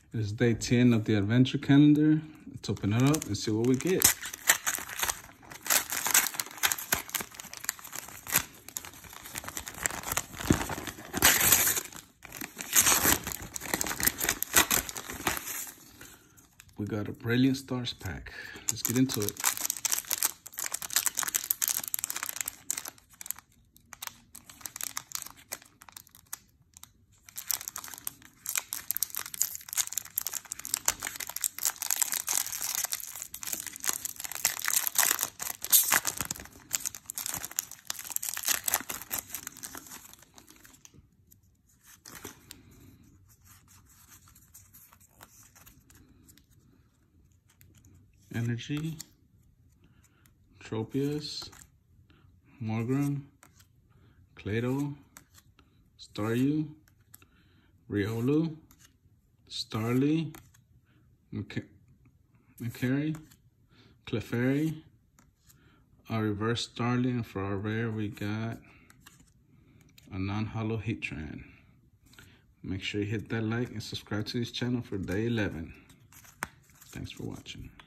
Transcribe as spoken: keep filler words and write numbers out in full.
It is day ten of the adventure calendar. Let's open it up and see what we get. We got a Brilliant Stars pack. Let's get into it. Energy, Tropius, Morgrem, Clado, Staryu, Riolu, Starly, McCary, Clefairy, our reverse Starly, and for our rare we got a non-hollow Heatran. Make sure you hit that like and subscribe to this channel for day eleven. Thanks for watching.